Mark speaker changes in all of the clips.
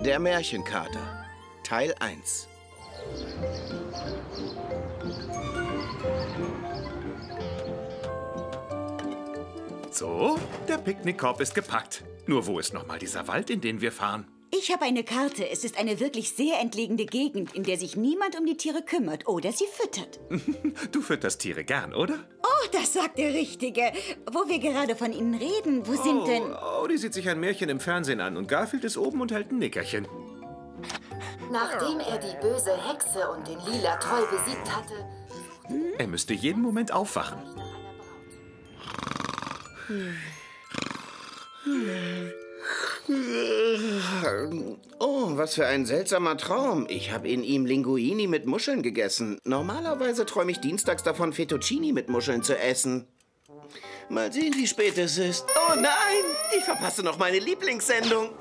Speaker 1: Der Märchenkater, Teil 1.
Speaker 2: So, der Picknickkorb ist gepackt. Nur wo ist nochmal dieser Wald, in den wir fahren?
Speaker 3: Ich habe eine Karte. Es ist eine wirklich sehr entlegene Gegend, in der sich niemand um die Tiere kümmert oder sie füttert.
Speaker 2: Du fütterst Tiere gern, oder?
Speaker 3: Oh, das sagt der Richtige. Wo wir gerade von ihnen reden, wo sind denn...
Speaker 2: Oh, die sieht sich ein Märchen im Fernsehen an und Garfield ist oben und hält ein Nickerchen.
Speaker 4: Nachdem er die böse Hexe und den lila Troll besiegt hatte...
Speaker 2: Er müsste jeden Moment aufwachen.
Speaker 1: Oh, was für ein seltsamer Traum. Ich habe in ihm Linguini mit Muscheln gegessen. Normalerweise träume ich dienstags davon, Fettuccini mit Muscheln zu essen. Mal sehen, wie spät es ist. Oh nein, ich verpasse noch meine Lieblingssendung.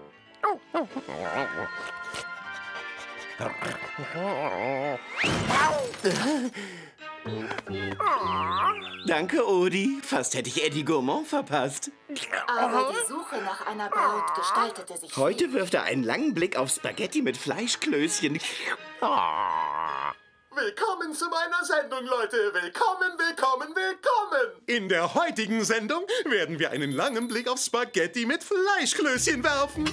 Speaker 1: Danke, Odi. Fast hätte ich Eddie Gourmand verpasst.
Speaker 4: Aber die Suche nach einer Braut gestaltete sich
Speaker 1: Heute wirft er einen langen Blick auf Spaghetti mit Fleischklößchen.
Speaker 5: Willkommen zu meiner Sendung, Leute. Willkommen, willkommen, willkommen.
Speaker 2: In der heutigen Sendung werden wir einen langen Blick auf Spaghetti mit Fleischklößchen werfen.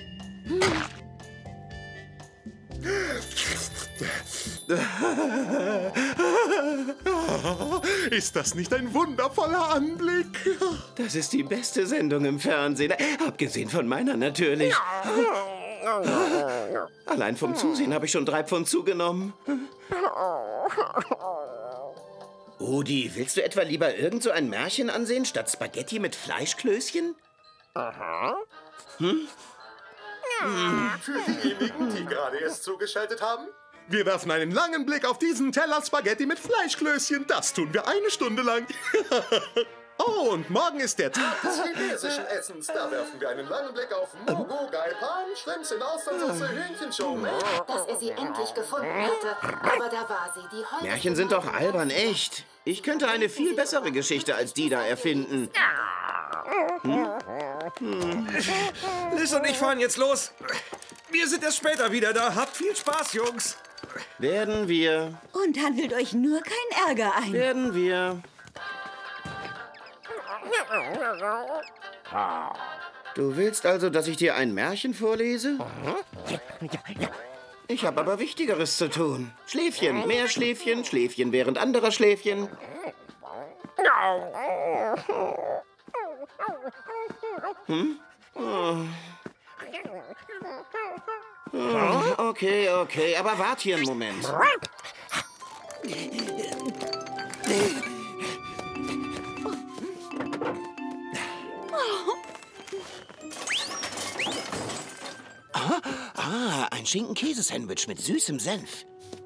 Speaker 2: Ist das nicht ein wundervoller Anblick?
Speaker 1: Das ist die beste Sendung im Fernsehen. Abgesehen von meiner natürlich. Allein vom Zusehen habe ich schon 3 Pfund zugenommen. Odi, willst du etwa lieber irgend so ein Märchen ansehen, statt Spaghetti mit Fleischklößchen?
Speaker 5: Für diejenigen, die gerade erst zugeschaltet haben,
Speaker 2: Wir werfen einen langen Blick auf diesen Teller Spaghetti mit Fleischklößchen. Das tun wir 1 Stunde lang. Oh, und morgen ist der Tag
Speaker 5: des chinesischen Essens. Da werfen wir einen langen Blick auf Mogo, Gaipan, Schrimps in Austernsoße, Hühnchenshow.
Speaker 4: dass er sie endlich gefunden hätte. Aber da war sie, die heute...
Speaker 1: Märchen sind doch albern, echt. Ich könnte eine viel bessere Geschichte als die da erfinden.
Speaker 6: Liz und ich fahren jetzt los. Wir sind erst später wieder da. Habt viel Spaß, Jungs.
Speaker 1: Werden wir.
Speaker 3: Und handelt euch nur kein Ärger ein.
Speaker 1: Werden wir. Du willst also, dass ich dir ein Märchen vorlese? Ich habe aber Wichtigeres zu tun. Schläfchen, mehr Schläfchen, Schläfchen während anderer Schläfchen. Okay, aber wart hier einen Moment. Ein Schinken-Käse-Sandwich mit süßem Senf.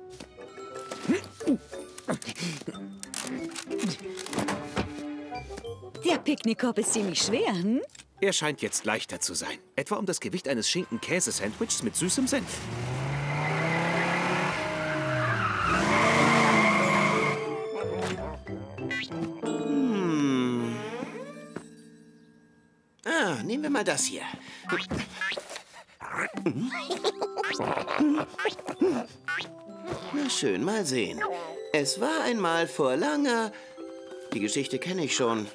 Speaker 3: Der Picknickkorb ist ziemlich schwer, hm?
Speaker 2: Er scheint jetzt leichter zu sein. Etwa um das Gewicht eines Schinken-Käse-Sandwichs mit süßem Senf.
Speaker 1: Nehmen wir mal das hier. Na schön, mal sehen. Es war einmal vor langer... Die Geschichte kenne ich schon.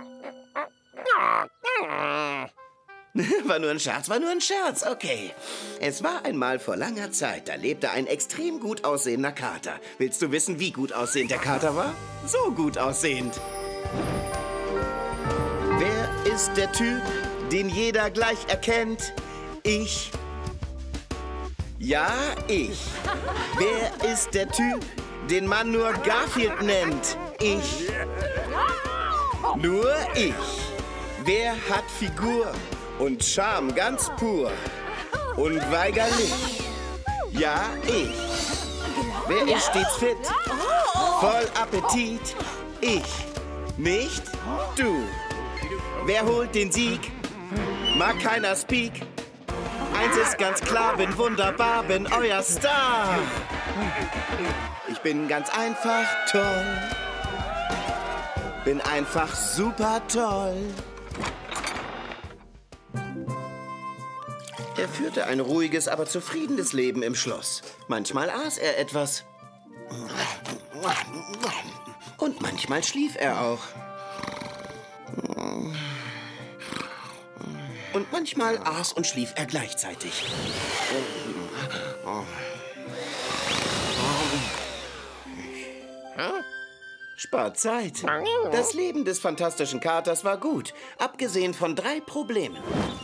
Speaker 1: War nur ein Scherz, okay. Es war einmal vor langer Zeit, da lebte ein extrem gut aussehender Kater. Willst du wissen, wie gut aussehend der Kater war? So gut aussehend. Wer ist der Typ, den jeder gleich erkennt? Ich. Ja, ich. Wer ist der Typ, den man nur Garfield nennt? Ich. Nur ich. Wer hat Figur und Charme ganz pur? Unweigerlich. Ja, ich. Wer ist stets fit? Voll Appetit? Ich. Nicht du. Wer holt den Sieg? Mag keiner Speak. Eins ist ganz klar, bin wunderbar, bin euer Star. Ich bin ganz einfach toll. Bin einfach super toll. Er führte ein ruhiges, aber zufriedenes Leben im Schloss. Manchmal aß er etwas. Und manchmal schlief er auch. Und manchmal aß und schlief er gleichzeitig. Spart Zeit. Das Leben des fantastischen Katers war gut, abgesehen von 3 Problemen.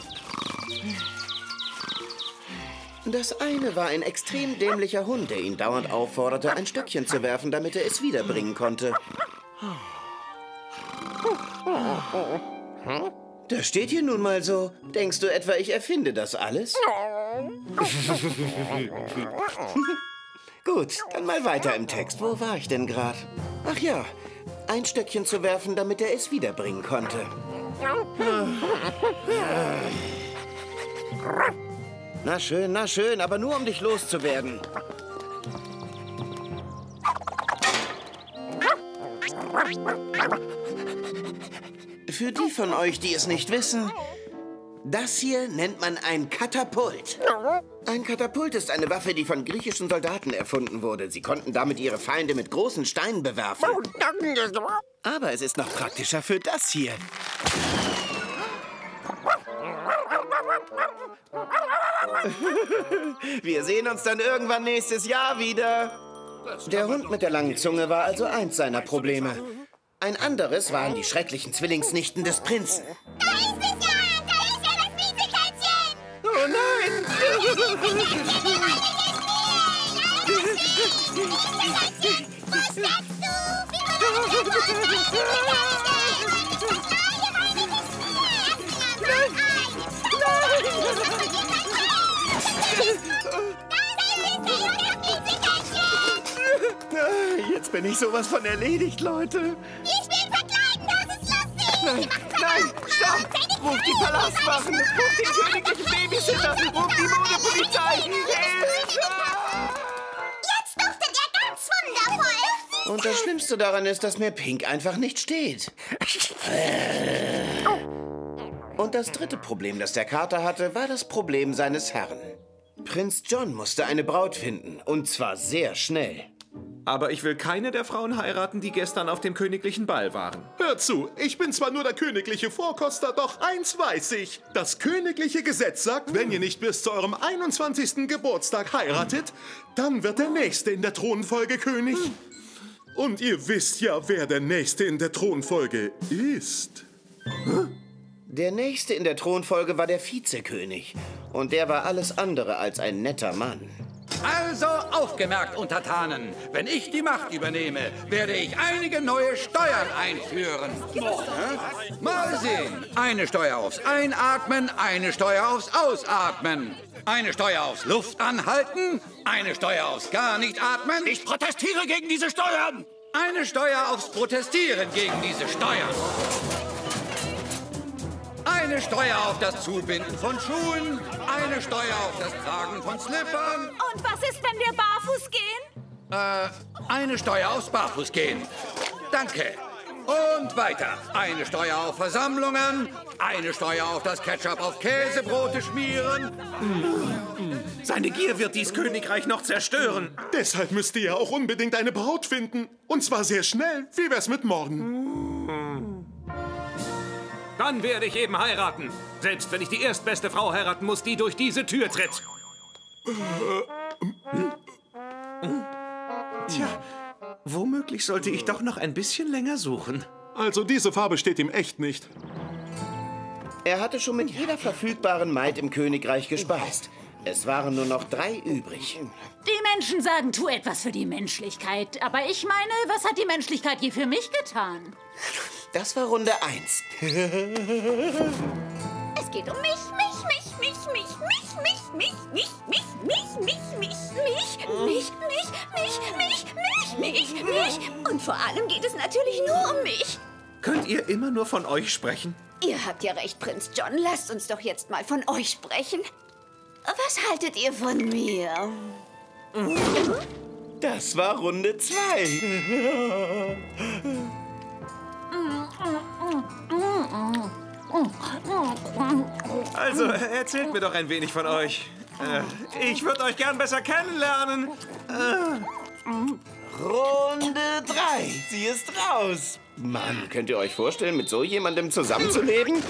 Speaker 1: Das eine war ein extrem dämlicher Hund, der ihn dauernd aufforderte, ein Stöckchen zu werfen, damit er es wiederbringen konnte. Das steht hier nun mal so. Denkst du etwa, ich erfinde das alles? Gut, dann mal weiter im Text. Wo war ich denn gerade? Ach ja, ein Stöckchen zu werfen, damit er es wiederbringen konnte. Na schön, aber nur um dich loszuwerden. Für die von euch, die es nicht wissen, das hier nennt man ein Katapult. Ein Katapult ist eine Waffe, die von griechischen Soldaten erfunden wurde. Sie konnten damit ihre Feinde mit großen Steinen bewerfen. Aber es ist noch praktischer für das hier. Wir sehen uns dann irgendwann nächstes Jahr wieder. Der Hund mit der langen Zunge war also eins seiner Probleme. Ein anderes waren die schrecklichen Zwillingsnichten des Prinzen.
Speaker 7: Da ist es ja! Da ist ja das Wiesekätzchen!
Speaker 1: Oh nein!
Speaker 7: Wo steckst du?
Speaker 1: Jetzt bin ich sowas von erledigt, Leute.
Speaker 7: Ich will verkleiden, das ist lustig!
Speaker 1: Nein, stopp! Ruf die Palastwachen! Ruf den königlichen Babysitter! Ruf die Modepolizei! Hilfe!
Speaker 7: Jetzt duftet er ganz wundervoll!
Speaker 1: Und das Schlimmste daran ist, dass mir Pink einfach nicht steht. Und das dritte Problem, das der Kater hatte, war das Problem seines Herrn. Prinz John musste eine Braut finden, und zwar sehr schnell.
Speaker 6: Aber ich will keine der Frauen heiraten, die gestern auf dem königlichen Ball waren.
Speaker 2: Hör zu, ich bin zwar nur der königliche Vorkoster, doch eins weiß ich. Das königliche Gesetz sagt, wenn ihr nicht bis zu eurem 21. Geburtstag heiratet, dann wird der Nächste in der Thronfolge König. Und ihr wisst ja, wer der Nächste in der Thronfolge ist.
Speaker 1: Der Nächste in der Thronfolge war der Vizekönig. Und der war alles andere als ein netter Mann.
Speaker 8: Also aufgemerkt, Untertanen. Wenn ich die Macht übernehme, werde ich einige neue Steuern einführen. Mal sehen. Eine Steuer aufs Einatmen, eine Steuer aufs Ausatmen. Eine Steuer aufs Luftanhalten, eine Steuer aufs gar nicht atmen. Ich protestiere gegen diese Steuern. Eine Steuer aufs Protestieren gegen diese Steuern. Eine Steuer auf das Zubinden von Schuhen, eine Steuer auf das Tragen von Slippern.
Speaker 3: Und was ist, wenn wir barfuß gehen?
Speaker 8: Eine Steuer aufs Barfußgehen. Danke. Und weiter. Eine Steuer auf Versammlungen, eine Steuer auf das Ketchup auf Käsebrote schmieren.
Speaker 6: Seine Gier wird dies Königreich noch zerstören.
Speaker 2: Deshalb müsst ihr ja auch unbedingt eine Braut finden. Und zwar sehr schnell. Wie wär's mit morgen?
Speaker 6: Dann werde ich eben heiraten. Selbst wenn ich die erstbeste Frau heiraten muss, die durch diese Tür tritt. Tja, womöglich sollte ich doch noch ein bisschen länger suchen.
Speaker 2: Also diese Farbe steht ihm echt nicht.
Speaker 1: Er hatte schon mit jeder verfügbaren Maid im Königreich gespeist. Es waren nur noch 3 übrig.
Speaker 3: Die Menschen sagen, tu etwas für die Menschlichkeit. Aber ich meine, was hat die Menschlichkeit je für mich getan?
Speaker 1: Das war Runde 1.
Speaker 7: Es geht um mich. Und vor allem geht es natürlich nur um mich.
Speaker 6: Könnt ihr immer nur von euch sprechen?
Speaker 7: Ihr habt ja recht, Prinz John. Lasst uns doch jetzt mal von euch sprechen. Was haltet ihr von mir?
Speaker 1: Das war Runde 2.
Speaker 6: Also, erzählt mir doch ein wenig von euch. Ich würde euch gern besser kennenlernen.
Speaker 1: Runde 3. Sie ist raus. Mann, könnt ihr euch vorstellen, mit so jemandem zusammenzuleben?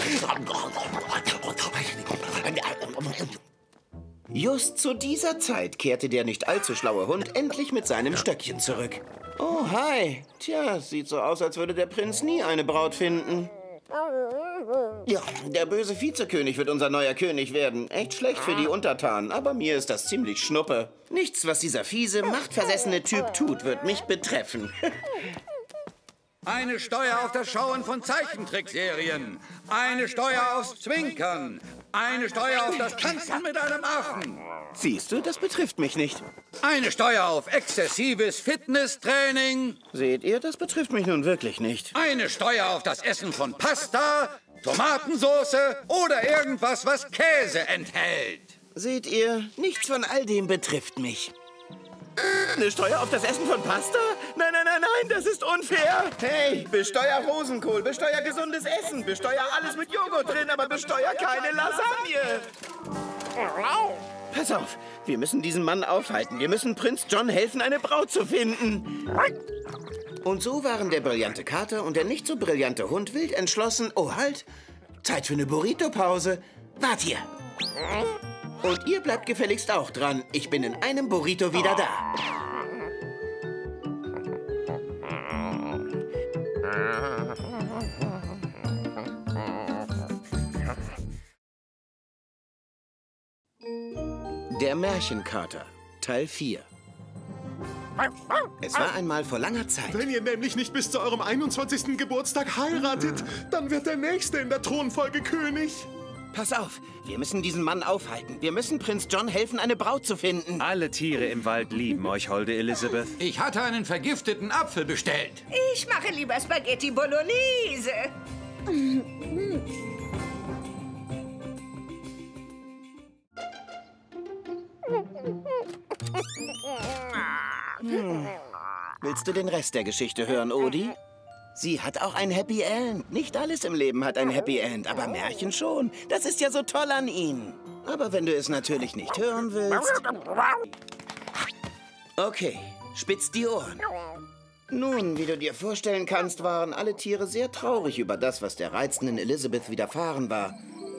Speaker 1: Just zu dieser Zeit kehrte der nicht allzu schlaue Hund endlich mit seinem Stöckchen zurück. Oh, hi. Tja, sieht so aus, als würde der Prinz nie eine Braut finden. Ja, der böse Vizekönig wird unser neuer König werden. Echt schlecht für die Untertanen, aber mir ist das ziemlich schnuppe. Nichts, was dieser fiese, machtversessene Typ tut, wird mich betreffen.
Speaker 8: Eine Steuer auf das Schauen von Zeichentrickserien. Eine Steuer aufs Zwinkern. Eine Steuer auf das Tanzen mit einem Affen.
Speaker 1: Siehst du, das betrifft mich nicht.
Speaker 8: Eine Steuer auf exzessives Fitnesstraining.
Speaker 1: Seht ihr, das betrifft mich nun wirklich nicht.
Speaker 8: Eine Steuer auf das Essen von Pasta, Tomatensauce oder irgendwas, was Käse enthält.
Speaker 1: Seht ihr, nichts von all dem betrifft mich. Eine Steuer auf das Essen von Pasta? Nein, nein, nein, nein, das ist unfair. Hey, besteuer Rosenkohl, besteuer gesundes Essen, besteuer alles mit Joghurt drin, aber besteuer keine Lasagne. Pass auf, wir müssen diesen Mann aufhalten. Wir müssen Prinz John helfen, eine Braut zu finden. Und so waren der brillante Kater und der nicht so brillante Hund wild entschlossen. Oh, halt, Zeit für eine Burrito-Pause. Wart hier. Und ihr bleibt gefälligst auch dran. Ich bin in einem Burrito wieder da. Der Märchenkater, Teil 4. Es war einmal vor langer Zeit.
Speaker 2: Wenn ihr nämlich nicht bis zu eurem 21. Geburtstag heiratet, dann wird der Nächste in der Thronfolge König.
Speaker 1: Pass auf, wir müssen diesen Mann aufhalten. Wir müssen Prinz John helfen, eine Braut zu finden.
Speaker 6: Alle Tiere im Wald lieben euch, holde Elizabeth.
Speaker 8: Ich hatte einen vergifteten Apfel bestellt.
Speaker 9: Ich mache lieber Spaghetti Bolognese.
Speaker 1: Willst du den Rest der Geschichte hören, Odi? Sie hat auch ein Happy End. Nicht alles im Leben hat ein Happy End, aber Märchen schon. Das ist ja so toll an ihnen. Aber wenn du es natürlich nicht hören willst... Okay, spitz die Ohren. Nun, wie du dir vorstellen kannst, waren alle Tiere sehr traurig über das, was der reizenden Elizabeth widerfahren war.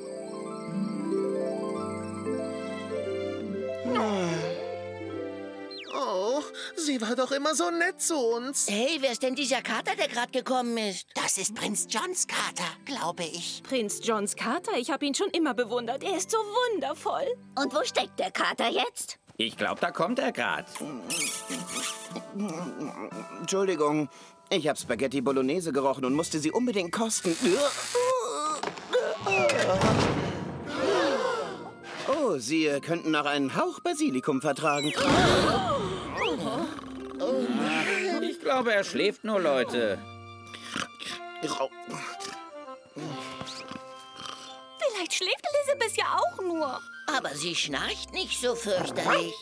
Speaker 10: Oh, sie war doch immer so nett zu uns.
Speaker 9: Hey, wer ist denn dieser Kater, der gerade gekommen ist?
Speaker 10: Das ist Prinz Johns Kater, glaube ich.
Speaker 11: Prinz Johns Kater? Ich habe ihn schon immer bewundert. Er ist so wundervoll.
Speaker 7: Und wo steckt der Kater jetzt?
Speaker 12: Ich glaube, da kommt er gerade.
Speaker 1: Entschuldigung, ich habe Spaghetti Bolognese gerochen und musste sie unbedingt kosten. Oh, Sie könnten noch einen Hauch Basilikum vertragen.
Speaker 12: Ich glaube, er schläft nur, Leute.
Speaker 11: Vielleicht schläft Elizabeth ja auch nur.
Speaker 9: Aber sie schnarcht nicht so fürchterlich.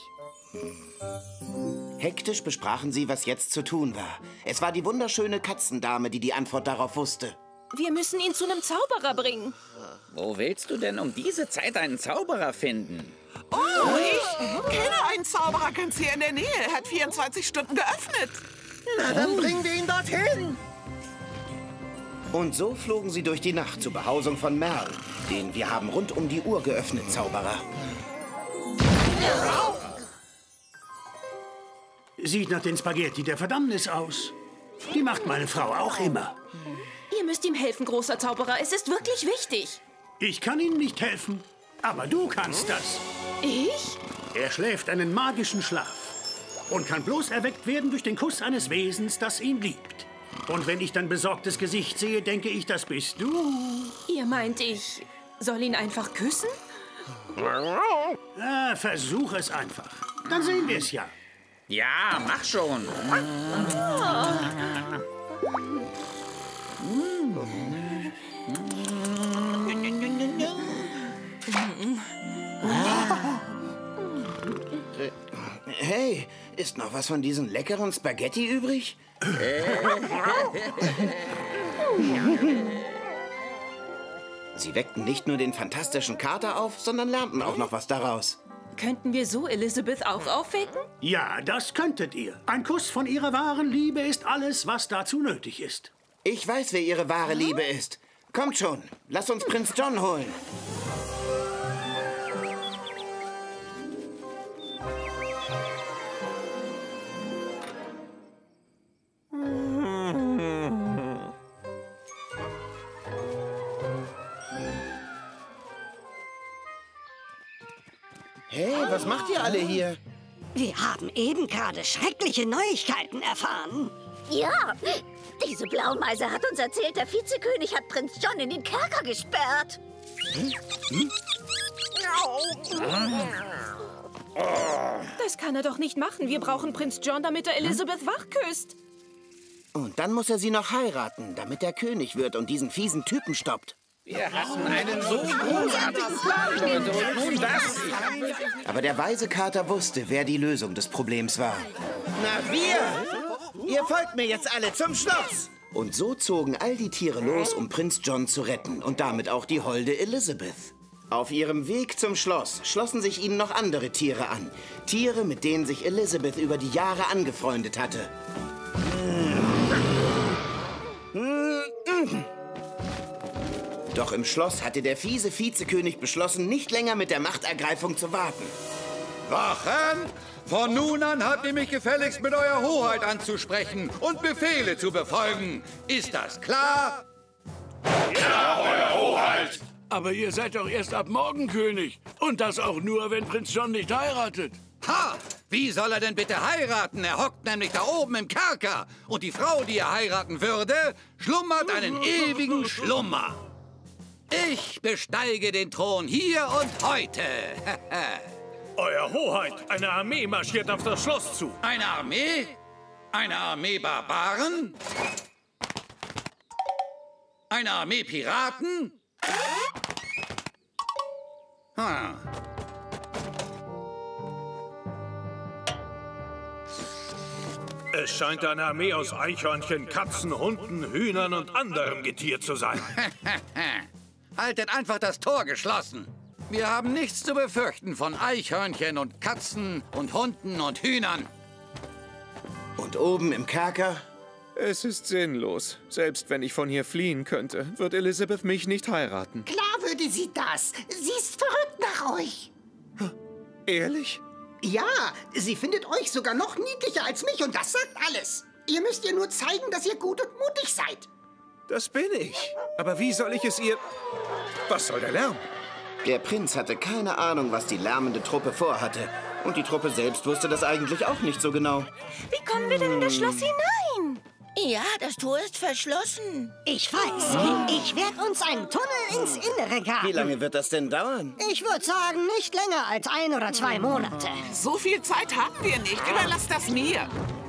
Speaker 1: Hektisch besprachen sie, was jetzt zu tun war. Es war die wunderschöne Katzendame, die die Antwort darauf wusste.
Speaker 11: Wir müssen ihn zu einem Zauberer bringen.
Speaker 12: Wo willst du denn um diese Zeit einen Zauberer finden?
Speaker 10: Oh, ich kenne einen Zauberer ganz hier in der Nähe. Er hat 24 Stunden geöffnet.
Speaker 1: Na, dann bringen wir ihn dorthin. Und so flogen sie durch die Nacht zur Behausung von Merl, den wir haben rund um die Uhr geöffnet, Zauberer.
Speaker 13: Sieht nach den Spaghetti der Verdammnis aus. Die macht meine Frau auch immer.
Speaker 11: Ihr müsst ihm helfen, großer Zauberer. Es ist wirklich wichtig.
Speaker 13: Ich kann Ihnen nicht helfen, aber du kannst das.
Speaker 11: Ich?
Speaker 13: Er schläft einen magischen Schlaf und kann bloß erweckt werden durch den Kuss eines Wesens, das ihn liebt. Und wenn ich dein besorgtes Gesicht sehe, denke ich, das bist du.
Speaker 11: Ihr meint, ich soll ihn einfach küssen?
Speaker 13: Versuch es einfach. Dann sehen wir es ja.
Speaker 12: Ja, mach schon.
Speaker 1: Hey, ist noch was von diesen leckeren Spaghetti übrig? Sie weckten nicht nur den fantastischen Kater auf, sondern lernten auch noch was daraus.
Speaker 11: Könnten wir so Elizabeth auch aufwecken?
Speaker 13: Ja, das könntet ihr. Ein Kuss von ihrer wahren Liebe ist alles, was dazu nötig ist.
Speaker 1: Ich weiß, wer ihre wahre Liebe ist. Kommt schon, lass uns Prinz John holen. Hey, was macht ihr alle hier?
Speaker 14: Wir haben eben gerade schreckliche Neuigkeiten erfahren.
Speaker 7: Ja, diese Blaumeise hat uns erzählt, der Vizekönig hat Prinz John in den Kerker gesperrt.
Speaker 11: Das kann er doch nicht machen. Wir brauchen Prinz John, damit er Elizabeth wachküsst.
Speaker 1: Und dann muss er sie noch heiraten, damit er König wird und diesen fiesen Typen stoppt.
Speaker 12: Wir hatten einen so großartigen Plan, Leute, und nun das.
Speaker 1: Aber der weise Kater wusste, wer die Lösung des Problems war. Na, wir! Ihr folgt mir jetzt alle zum Schloss! Und so zogen all die Tiere los, um Prinz John zu retten und damit auch die holde Elizabeth. Auf ihrem Weg zum Schloss schlossen sich ihnen noch andere Tiere an. Tiere, mit denen sich Elizabeth über die Jahre angefreundet hatte. Doch im Schloss hatte der fiese Vizekönig beschlossen, nicht länger mit der Machtergreifung zu warten.
Speaker 8: Wachen! Von nun an habt ihr mich gefälligst mit eurer Hoheit anzusprechen und Befehle zu befolgen. Ist das klar?
Speaker 15: Ja, Euer Hoheit! Aber ihr seid doch erst ab morgen König. Und das auch nur, wenn Prinz John nicht heiratet.
Speaker 8: Ha! Wie soll er denn bitte heiraten? Er hockt nämlich da oben im Kerker. Und die Frau, die er heiraten würde, schlummert einen ewigen Schlummer. Ich besteige den Thron hier und heute.
Speaker 15: Euer Hoheit, eine Armee marschiert auf das Schloss zu.
Speaker 8: Eine Armee? Eine Armee Barbaren? Eine Armee Piraten? Hm.
Speaker 15: Es scheint eine Armee aus Eichhörnchen, Katzen, Hunden, Hühnern und anderem Getier zu sein.
Speaker 8: Haltet einfach das Tor geschlossen. Wir haben nichts zu befürchten von Eichhörnchen und Katzen und Hunden und Hühnern.
Speaker 1: Und oben im Kerker?
Speaker 6: Es ist sinnlos. Selbst wenn ich von hier fliehen könnte, wird Elizabeth mich nicht heiraten.
Speaker 14: Klar würde sie das. Sie ist verrückt nach euch.
Speaker 6: Ehrlich?
Speaker 14: Ja, sie findet euch sogar noch niedlicher als mich und das sagt alles. Ihr müsst ihr nur zeigen, dass ihr gut und mutig seid.
Speaker 6: Das bin ich. Aber wie soll ich es ihr... Was soll der Lärm?
Speaker 1: Der Prinz hatte keine Ahnung, was die lärmende Truppe vorhatte. Und die Truppe selbst wusste das eigentlich auch nicht so genau.
Speaker 11: Wie kommen wir denn in das Schloss hinein?
Speaker 9: Ja, das Tor ist verschlossen.
Speaker 14: Ich weiß. Ich werde uns einen Tunnel ins Innere graben.
Speaker 1: Wie lange wird das denn dauern?
Speaker 14: Ich würde sagen, nicht länger als 1 oder 2 Monate.
Speaker 10: So viel Zeit haben wir nicht. Überlasst das mir.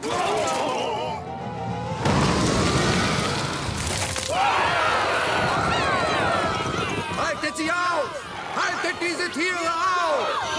Speaker 8: Haltet sie auf! Haltet diese Tiere auf!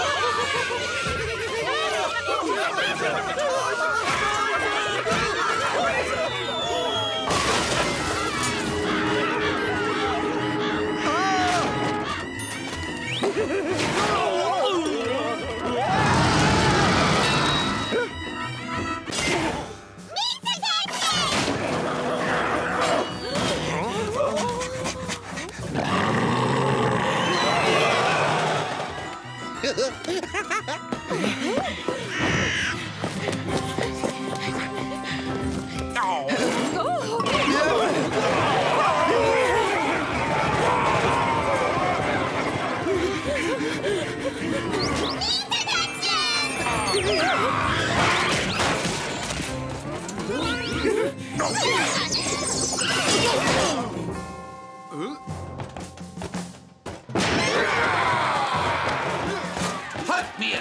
Speaker 8: Folgt mir!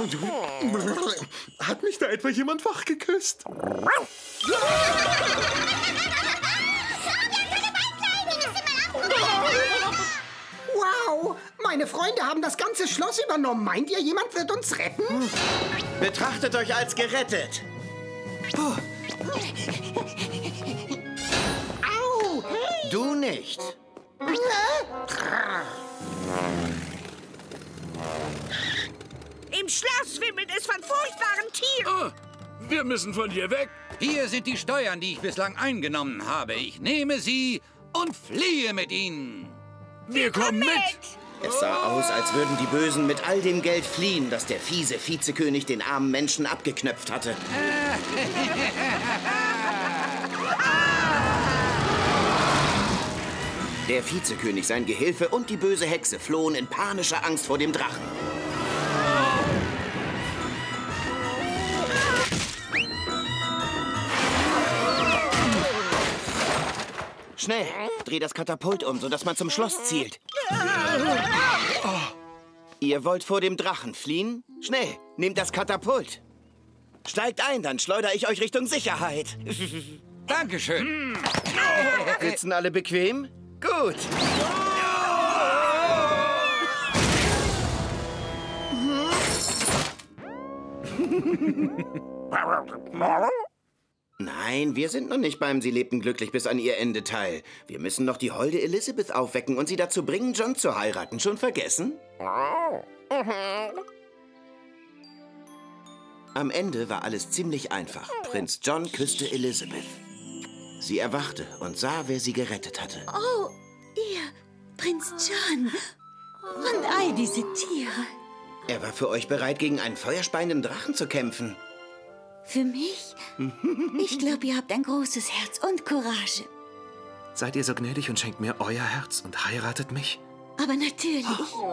Speaker 2: Hat mich da etwa jemand wach geküsst?
Speaker 14: Wow, meine Freunde haben das ganze Schloss übernommen. Meint ihr, jemand wird uns retten?
Speaker 1: Betrachtet euch als gerettet.
Speaker 14: Au!
Speaker 1: Du nicht.
Speaker 9: Im Schloss wimmelt es von furchtbaren Tieren.
Speaker 15: Oh, wir müssen von hier weg.
Speaker 8: Hier sind die Steuern, die ich bislang eingenommen habe. Ich nehme sie und fliehe mit ihnen.
Speaker 15: Wir kommen mit.
Speaker 1: Es sah aus, als würden die Bösen mit all dem Geld fliehen, das der fiese Vizekönig den armen Menschen abgeknöpft hatte. Der Vizekönig, sein Gehilfe und die böse Hexe flohen in panischer Angst vor dem Drachen. Schnell, dreh das Katapult um, sodass man zum Schloss zielt. Ihr wollt vor dem Drachen fliehen? Schnell, nehmt das Katapult. Steigt ein, dann schleudere ich euch Richtung Sicherheit.
Speaker 8: Dankeschön.
Speaker 1: Sitzen alle bequem? Gut. Nein, wir sind noch nicht beim Sie lebten glücklich bis an ihr Ende Teil. Wir müssen noch die holde Elizabeth aufwecken und sie dazu bringen, John zu heiraten. Schon vergessen? Am Ende war alles ziemlich einfach. Prinz John küsste Elizabeth. Sie erwachte und sah, wer sie gerettet hatte.
Speaker 7: Oh, ihr, Prinz John. Und all diese Tiere.
Speaker 1: Er war für euch bereit, gegen einen feuerspeienden Drachen zu kämpfen.
Speaker 7: Für mich? Ich glaube, ihr habt ein großes Herz und Courage.
Speaker 6: Seid ihr so gnädig und schenkt mir euer Herz und heiratet mich?
Speaker 7: Aber natürlich.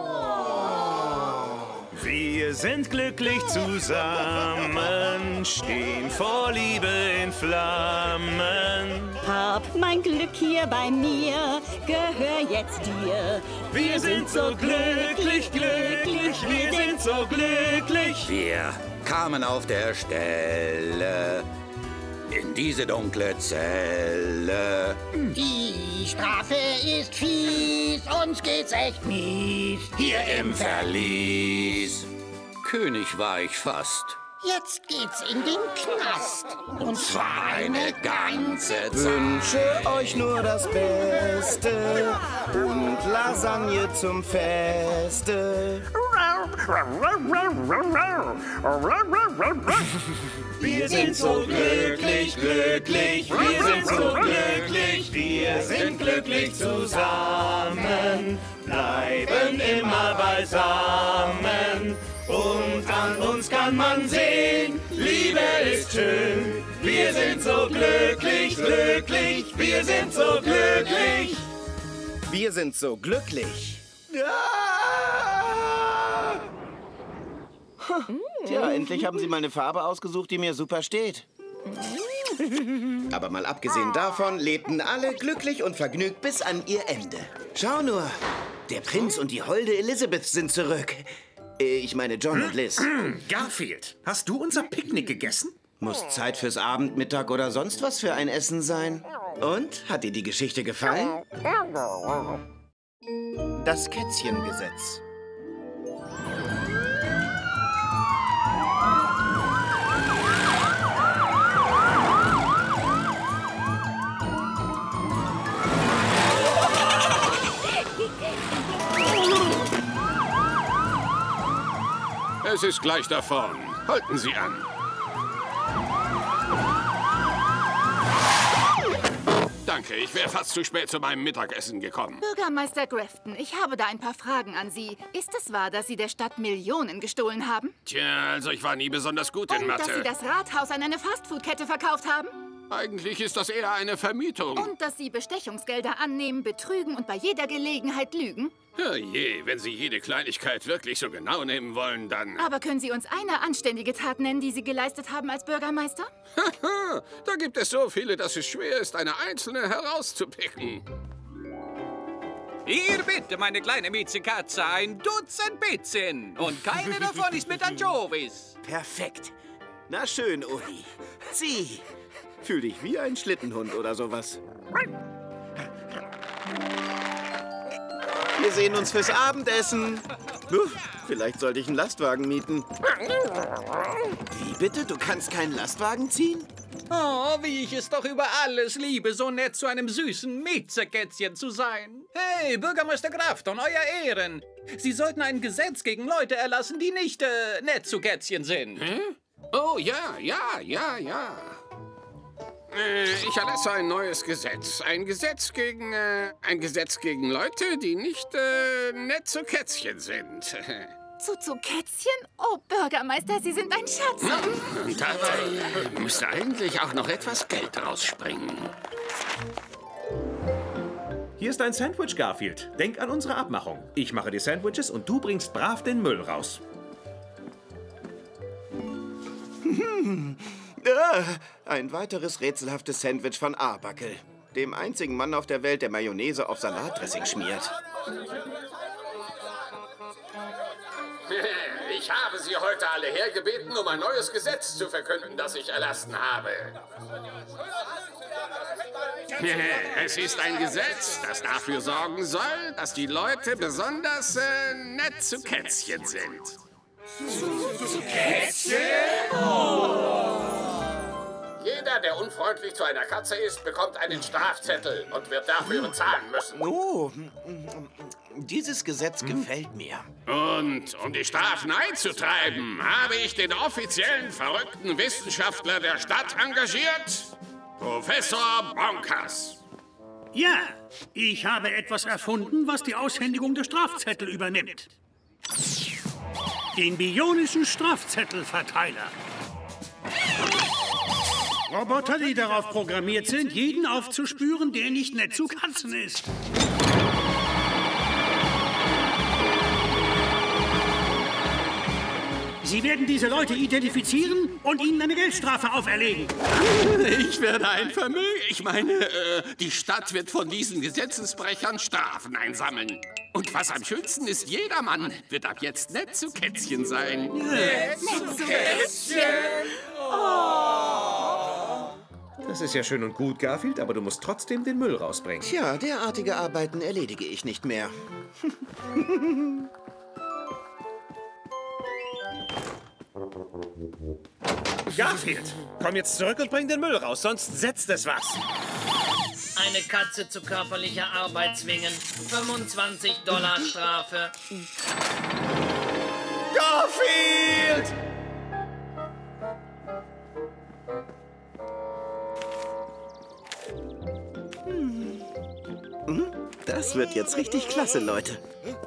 Speaker 16: Wir sind glücklich zusammen, stehen vor Liebe in Flammen.
Speaker 17: Hab mein Glück hier bei mir, gehör jetzt dir.
Speaker 16: Wir sind so glücklich, glücklich, wir sind so glücklich.
Speaker 8: Wir kamen auf der Stelle in diese dunkle Zelle.
Speaker 14: Die Strafe ist fies, uns geht's echt mies.
Speaker 8: Hier im Verlies. König war ich fast.
Speaker 14: Jetzt geht's in den Knast.
Speaker 8: Und zwar eine ganze Zeit.
Speaker 1: Wünsche euch nur das Beste und Lasagne zum Feste.
Speaker 16: Wir sind so glücklich, glücklich, wir sind so glücklich, wir sind glücklich zusammen, bleiben immer beisammen. Und an uns kann man sehen, Liebe ist schön. Wir sind so glücklich, glücklich, wir sind so glücklich.
Speaker 1: Wir sind so glücklich. Tja, endlich haben Sie mal eine Farbe ausgesucht, die mir super steht. Aber mal abgesehen davon lebten alle glücklich und vergnügt bis an ihr Ende. Schau nur, der Prinz und die holde Elizabeth sind zurück. Ich meine John und Liz.
Speaker 6: Garfield, hast du unser Picknick gegessen?
Speaker 1: Muss Zeit fürs Abend, Mittag oder sonst was für ein Essen sein. Und, hat dir die Geschichte gefallen? Das Kätzchengesetz.
Speaker 18: Es ist gleich davon. Halten Sie an. Danke, ich wäre fast zu spät zu meinem Mittagessen gekommen.
Speaker 19: Bürgermeister Grafton, ich habe da ein paar Fragen an Sie. Ist es wahr, dass Sie der Stadt Millionen gestohlen haben?
Speaker 18: Tja, also ich war nie besonders gut in Mathe.
Speaker 19: Und dass Sie das Rathaus an eine Fastfood-Kette verkauft haben?
Speaker 18: Eigentlich ist das eher eine Vermietung.
Speaker 19: Und dass Sie Bestechungsgelder annehmen, betrügen und bei jeder Gelegenheit lügen?
Speaker 18: Herrje, wenn Sie jede Kleinigkeit wirklich so genau nehmen wollen, dann...
Speaker 19: Aber können Sie uns eine anständige Tat nennen, die Sie geleistet haben als Bürgermeister?
Speaker 18: Da gibt es so viele, dass es schwer ist, eine einzelne herauszupicken.
Speaker 12: Hier bitte, meine kleine Miezekatze, ein Dutzend Pizzen. Und keine davon ist mit Anchovies.
Speaker 1: Perfekt. Na schön, Uli. Zieh. Fühl dich wie ein Schlittenhund oder sowas. Wir sehen uns fürs Abendessen. Vielleicht sollte ich einen Lastwagen mieten. Wie bitte? Du kannst keinen Lastwagen ziehen?
Speaker 12: Oh, wie ich es doch über alles liebe, so nett zu einem süßen Miezekätzchen zu sein. Hey, Bürgermeister Grafton, euer Ehren. Sie sollten ein Gesetz gegen Leute erlassen, die nicht nett zu Kätzchen sind.
Speaker 18: Hm? Oh, ja. Ich erlasse ein neues Gesetz. Ein Gesetz gegen Leute, die nicht nett zu Kätzchen sind.
Speaker 19: Zu Kätzchen? Oh, Bürgermeister, Sie sind ein Schatz.
Speaker 18: Und da müsste eigentlich auch noch etwas Geld rausspringen.
Speaker 6: Hier ist ein Sandwich, Garfield. Denk an unsere Abmachung. Ich mache die Sandwiches und du bringst brav den Müll raus.
Speaker 1: Ein weiteres rätselhaftes Sandwich von Arbuckle, dem einzigen Mann auf der Welt, der Mayonnaise auf Salatdressing schmiert.
Speaker 5: Ich habe Sie heute alle hergebeten, um ein neues Gesetz zu verkünden, das ich erlassen habe.
Speaker 18: Es ist ein Gesetz, das dafür sorgen soll, dass die Leute besonders nett zu Kätzchen sind.
Speaker 5: Zu Kätzchen? Oh. Jeder, der unfreundlich zu einer Katze ist, bekommt einen Strafzettel und wird dafür bezahlen müssen.
Speaker 1: Oh, dieses Gesetz gefällt mir.
Speaker 18: Und um die Strafen einzutreiben, habe ich den offiziellen verrückten Wissenschaftler der Stadt engagiert, Professor Bonkers.
Speaker 13: Ja, ich habe etwas erfunden, was die Aushändigung der Strafzettel übernimmt. Den bionischen Strafzettelverteiler. Roboter, die darauf programmiert sind, jeden aufzuspüren, der nicht nett zu Katzen ist. Sie werden diese Leute identifizieren und ihnen eine Geldstrafe auferlegen.
Speaker 18: Ich werde ein Vermögen. Ich meine, die Stadt wird von diesen Gesetzesbrechern Strafen einsammeln. Und was am schönsten ist, jedermann wird ab jetzt nett zu Kätzchen sein.
Speaker 19: Nett zu Kätzchen? Oh.
Speaker 6: Das ist ja schön und gut, Garfield, aber du musst trotzdem den Müll rausbringen.
Speaker 1: Tja, derartige Arbeiten erledige ich nicht mehr.
Speaker 6: Garfield, komm jetzt zurück und bring den Müll raus, sonst setzt es was.
Speaker 20: Eine Katze zu körperlicher Arbeit zwingen. $25 Strafe.
Speaker 1: Garfield! Das wird jetzt richtig klasse, Leute.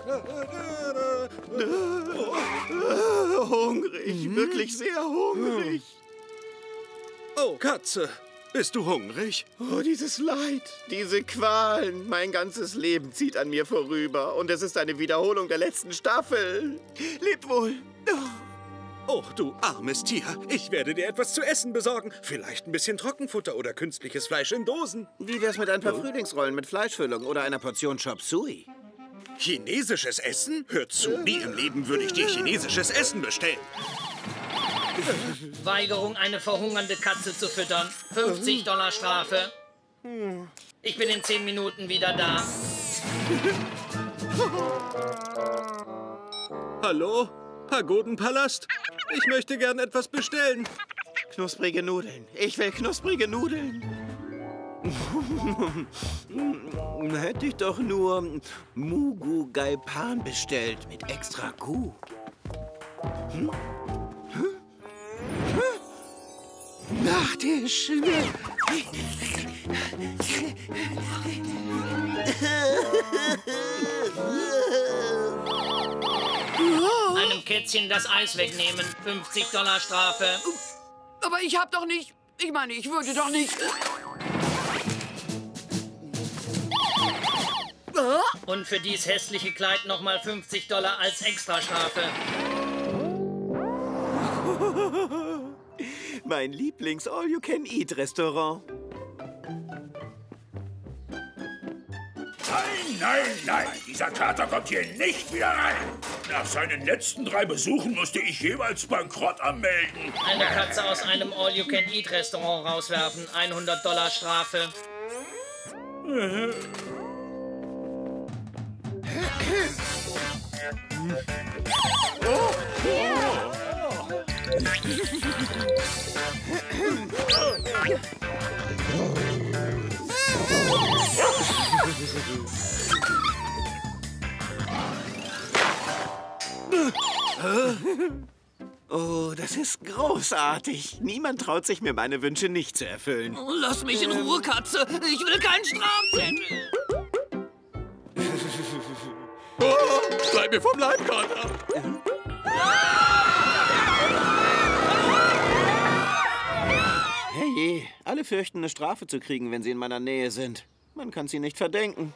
Speaker 1: Hungrig, wirklich sehr hungrig.
Speaker 2: Oh, Katze, bist du hungrig?
Speaker 1: Oh, dieses Leid, diese Qualen. Mein ganzes Leben zieht an mir vorüber. Und es ist eine Wiederholung der letzten Staffel. Leb wohl.
Speaker 2: Oh, du armes Tier. Ich werde dir etwas zu essen besorgen. Vielleicht ein bisschen Trockenfutter oder künstliches Fleisch in Dosen.
Speaker 1: Wie wär's mit ein paar Frühlingsrollen mit Fleischfüllung oder einer Portion Chop Suey?
Speaker 2: Chinesisches Essen? Hör zu, nie im Leben würde ich dir chinesisches Essen bestellen.
Speaker 20: Weigerung, eine verhungernde Katze zu füttern. $50 Strafe. Ich bin in 10 Minuten wieder da.
Speaker 2: Hallo? Pagodenpalast? Ich möchte gern etwas bestellen.
Speaker 1: Knusprige Nudeln. Ich will knusprige Nudeln. Hätte ich doch nur Mugu Gaipan bestellt mit extra Gu. Nachtisch.
Speaker 20: Einem Kätzchen das Eis wegnehmen. $50 Strafe.
Speaker 21: Aber ich hab doch nicht... Ich meine, ich würde doch nicht...
Speaker 20: Und für dies hässliche Kleid nochmal $50 als Extrastrafe.
Speaker 1: Mein Lieblings-All-You-Can-Eat-Restaurant.
Speaker 13: Ein
Speaker 15: Nein, dieser Kater kommt hier nicht wieder rein. Nach seinen letzten 3 Besuchen musste ich jeweils Bankrott anmelden.
Speaker 20: Eine Katze aus einem All-You-Can-Eat-Restaurant rauswerfen. $100 Strafe.
Speaker 1: Oh, das ist großartig. Niemand traut sich mir meine Wünsche nicht zu erfüllen.
Speaker 21: Lass mich in Ruhe, Katze. Ich will keinen Strafzettel.
Speaker 18: Bleib mir vom Leib, Kater.
Speaker 1: Hey, alle fürchten, eine Strafe zu kriegen, wenn sie in meiner Nähe sind. Man kann sie nicht verdenken.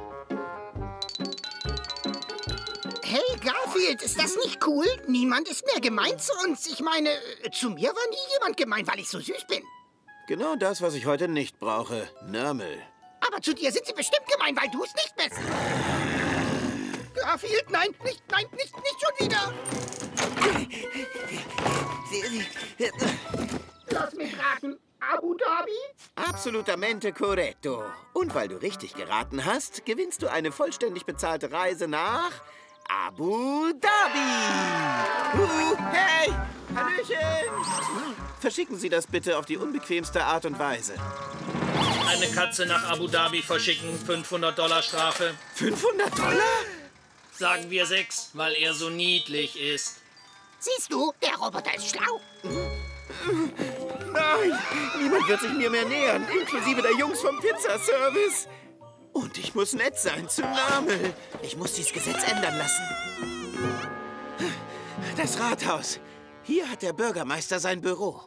Speaker 14: Hey, Garfield, ist das nicht cool? Niemand ist mehr gemein zu uns. Ich meine, zu mir war nie jemand gemein, weil ich so süß bin.
Speaker 1: Genau das, was ich heute nicht brauche. Nörmel.
Speaker 14: Aber zu dir sind sie bestimmt gemein, weil du es nicht bist. Garfield, nein, nicht schon wieder. Lass mich raten. Abu Dhabi?
Speaker 1: Absolutamente corretto. Und weil du richtig geraten hast, gewinnst du eine vollständig bezahlte Reise nach Abu Dhabi. Hey, Hallöchen. Verschicken Sie das bitte auf die unbequemste Art und Weise.
Speaker 20: Eine Katze nach Abu Dhabi verschicken. $500 Strafe.
Speaker 1: $500?
Speaker 20: Sagen wir 6, weil er so niedlich ist.
Speaker 14: Siehst du, der Roboter ist schlau.
Speaker 1: Nein, niemand wird sich mir mehr nähern, inklusive der Jungs vom Pizzaservice. Und ich muss nett sein zu Nörmel. Ich muss dieses Gesetz ändern lassen. Das Rathaus. Hier hat der Bürgermeister sein Büro.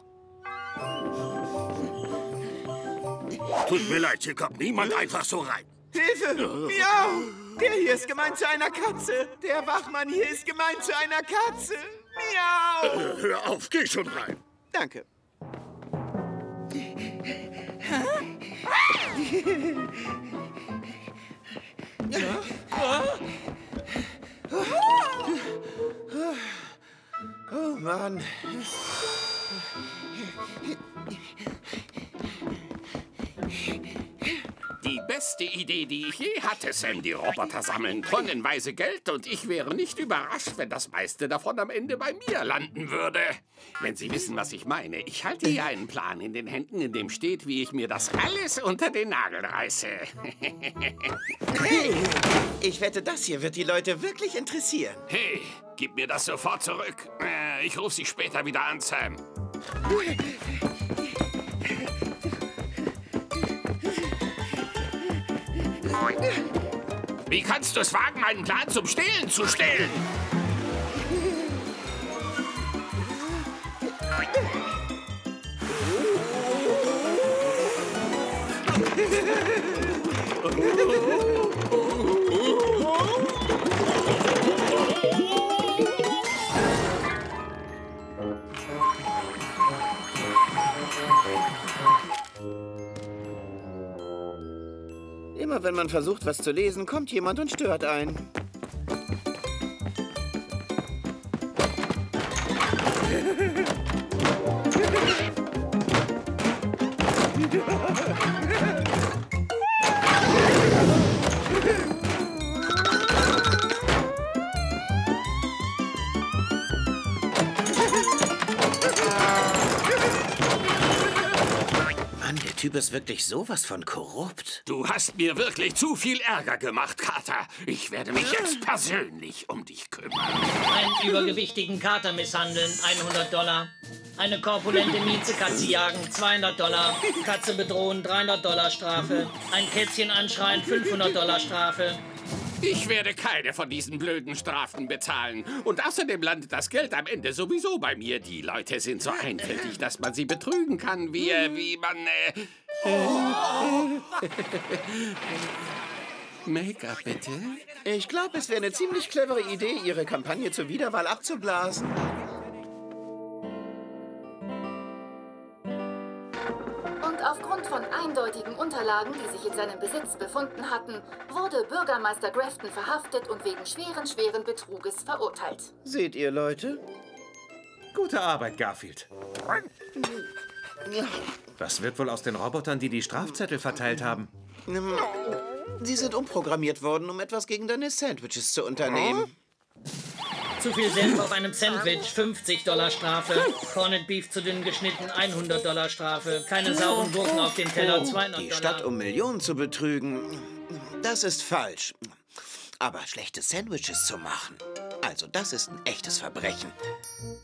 Speaker 15: Tut mir leid, hier kommt niemand einfach so rein.
Speaker 1: Hilfe! Miau! Der hier ist gemein zu einer Katze. Der Wachmann hier ist gemein zu einer Katze. Miau!
Speaker 15: Hör auf, geh schon rein.
Speaker 1: Danke. Oh Mann.
Speaker 18: Die beste Idee, die ich je hatte, Sam. Die Roboter sammeln tonnenweise Geld und ich wäre nicht überrascht, wenn das meiste davon am Ende bei mir landen würde. Wenn Sie wissen, was ich meine. Ich halte hier einen Plan in den Händen, in dem steht, wie ich mir das alles unter den Nagel reiße.
Speaker 1: Hey, ich wette, das hier wird die Leute wirklich interessieren.
Speaker 18: Hey, gib mir das sofort zurück. Ich rufe Sie später wieder an, Sam. Wie kannst du es wagen, meinen Plan zum Stehlen zu stehlen?
Speaker 1: Immer wenn man versucht, was zu lesen, kommt jemand und stört einen. Der Typ ist wirklich sowas von korrupt.
Speaker 18: Du hast mir wirklich zu viel Ärger gemacht, Kater. Ich werde mich jetzt persönlich um dich kümmern.
Speaker 20: Einen übergewichtigen Kater misshandeln, $100. Eine korpulente Miezekatze jagen, $200. Katze bedrohen, $300 Strafe. Ein Kätzchen anschreien, $500 Strafe.
Speaker 18: Ich werde keine von diesen blöden Strafen bezahlen. Und außerdem landet das Geld am Ende sowieso bei mir. Die Leute sind so einfältig, dass man sie betrügen kann, wie man... Make-up, bitte?
Speaker 1: Ich glaube, es wäre eine ziemlich clevere Idee, Ihre Kampagne zur Wiederwahl abzublasen.
Speaker 19: Und aufgrund von eindeutigen Unterlagen, die sich in seinem Besitz befunden hatten, wurde Bürgermeister Grafton verhaftet und wegen schweren Betruges verurteilt.
Speaker 1: Seht ihr, Leute?
Speaker 6: Gute Arbeit, Garfield. Was wird wohl aus den Robotern, die die Strafzettel verteilt haben?
Speaker 1: Sie sind umprogrammiert worden, um etwas gegen deine Sandwiches zu unternehmen.
Speaker 20: Zu viel Senf auf einem Sandwich, 50 $ Strafe. Corned Beef zu dünn geschnitten, 100 $ Strafe. Keine sauren Gurken auf dem Teller, 200 $.
Speaker 1: Die Stadt um Millionen zu betrügen, das ist falsch. Aber schlechte Sandwiches zu machen, also das ist ein echtes Verbrechen.